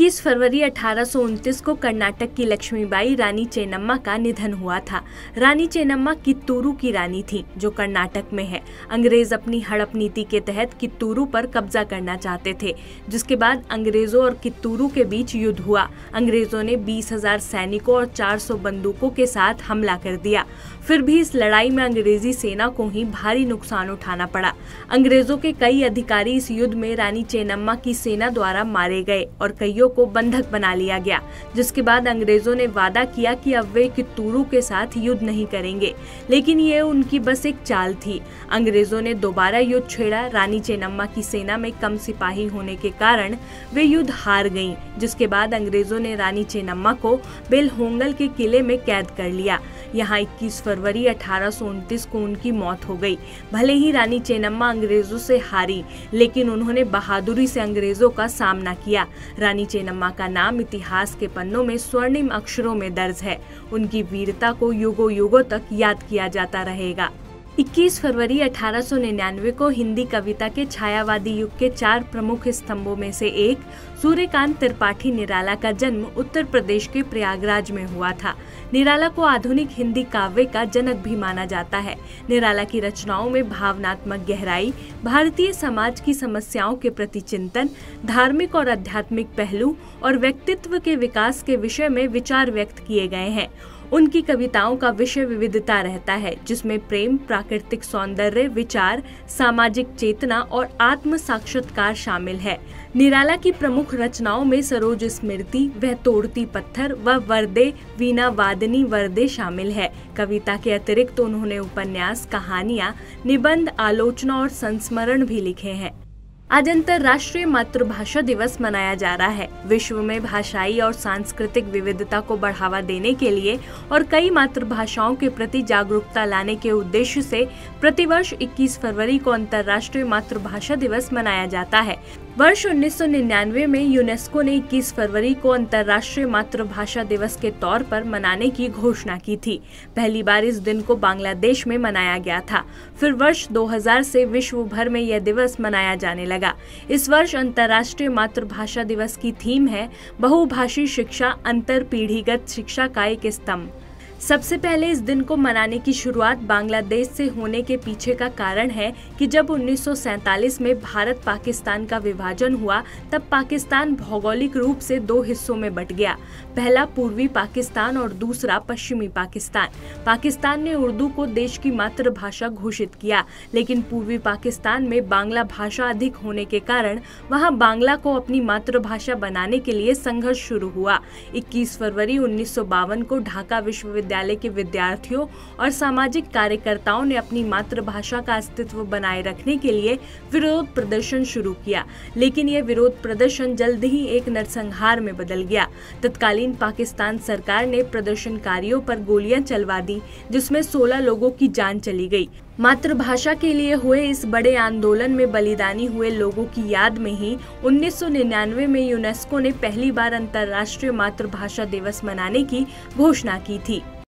21 फरवरी 1829 को कर्नाटक की लक्ष्मीबाई रानी चेन्नम्मा का निधन हुआ था। रानी चेन्नम्मा कित्तूरू की रानी थी, जो कर्नाटक में है। अंग्रेज अपनी हड़प नीति के तहत कित्तूरू पर कब्जा करना चाहते थे, जिसके बाद अंग्रेजों और कित्तूरू के बीच युद्ध हुआ। अंग्रेजों ने 20,000 सैनिकों और 400 बंदूकों के साथ हमला कर दिया। फिर भी इस लड़ाई में अंग्रेजी सेना को ही भारी नुकसान उठाना पड़ा। अंग्रेजों के कई अधिकारी इस युद्ध में रानी चेन्नम्मा की सेना द्वारा मारे गए और कईयों को बंधक बना लिया गया, जिसके बाद अंग्रेजों ने वादा किया कि अब वे कित्तूरू के साथ युद्ध नहीं करेंगे, लेकिन ये उनकी बस एक चाल थी। अंग्रेजों ने दोबारा युद्ध छेड़ा। रानी चेन्नम्मा की सेना में कम सिपाही होने के कारण वे युद्ध हार गईं, जिसके बाद अंग्रेजों ने रानी चेन्नम्मा को बेलहोंगल के किले में कैद कर लिया। यहाँ 21 फरवरी 1829 को उनकी मौत हो गई। भले ही रानी चेन्नम्मा अंग्रेजों से हारी, लेकिन उन्होंने बहादुरी से अंग्रेजों का सामना किया। रानी चेन्नम्मा का नाम इतिहास के पन्नों में स्वर्णिम अक्षरों में दर्ज है। उनकी वीरता को युगों युगों तक याद किया जाता रहेगा। 21 फरवरी 1899 को हिंदी कविता के छायावादी युग के 4 प्रमुख स्तंभों में से एक सूर्यकांत त्रिपाठी निराला का जन्म उत्तर प्रदेश के प्रयागराज में हुआ था। निराला को आधुनिक हिंदी काव्य का जनक भी माना जाता है। निराला की रचनाओं में भावनात्मक गहराई, भारतीय समाज की समस्याओं के प्रति चिंतन, धार्मिक और आध्यात्मिक पहलू और व्यक्तित्व के विकास के विषय में विचार व्यक्त किए गए हैं। उनकी कविताओं का विषय विविधता रहता है, जिसमें प्रेम, प्राकृतिक सौंदर्य, विचार, सामाजिक चेतना और आत्म साक्षात्कार शामिल है। निराला की प्रमुख रचनाओं में सरोज स्मृति, वह तोड़ती पत्थर व वरदे वीणा वादनी वरदे शामिल है। कविता के अतिरिक्त उन्होंने उपन्यास, कहानियां, निबंध, आलोचना और संस्मरण भी लिखे हैं। आज अंतर्राष्ट्रीय मातृभाषा दिवस मनाया जा रहा है। विश्व में भाषाई और सांस्कृतिक विविधता को बढ़ावा देने के लिए और कई मातृभाषाओं के प्रति जागरूकता लाने के उद्देश्य से प्रतिवर्ष 21 फरवरी को अंतर्राष्ट्रीय मातृभाषा दिवस मनाया जाता है। वर्ष 1999 में यूनेस्को ने 21 फरवरी को अंतर्राष्ट्रीय मातृभाषा दिवस के तौर पर मनाने की घोषणा की थी। पहली बार इस दिन को बांग्लादेश में मनाया गया था। फिर वर्ष 2000 से विश्व भर में यह दिवस मनाया जाने लगा। इस वर्ष अंतर्राष्ट्रीय मातृभाषा दिवस की थीम है बहुभाषी शिक्षा, अंतर पीढ़ीगत शिक्षा का एक स्तंभ। सबसे पहले इस दिन को मनाने की शुरुआत बांग्लादेश से होने के पीछे का कारण है कि जब 1947 में भारत पाकिस्तान का विभाजन हुआ, तब पाकिस्तान भौगोलिक रूप से 2 हिस्सों में बट गया। पहला पूर्वी पाकिस्तान और दूसरा पश्चिमी पाकिस्तान। पाकिस्तान ने उर्दू को देश की मातृभाषा घोषित किया, लेकिन पूर्वी पाकिस्तान में बांग्ला भाषा अधिक होने के कारण वहां बांग्ला को अपनी मातृभाषा बनाने के लिए संघर्ष शुरू हुआ। 21 फरवरी 1952 को ढाका विश्वविद्यालय के विद्यार्थियों और सामाजिक कार्यकर्ताओं ने अपनी मातृभाषा का अस्तित्व बनाए रखने के लिए विरोध प्रदर्शन शुरू किया, लेकिन यह विरोध प्रदर्शन जल्द ही एक नरसंहार में बदल गया। तत्कालीन पाकिस्तान सरकार ने प्रदर्शनकारियों पर गोलियां चलवा दी, जिसमें 16 लोगों की जान चली गई। मातृभाषा के लिए हुए इस बड़े आंदोलन में बलिदानी हुए लोगों की याद में ही 1999 में यूनेस्को ने पहली बार अंतर्राष्ट्रीय मातृभाषा दिवस मनाने की घोषणा की थी।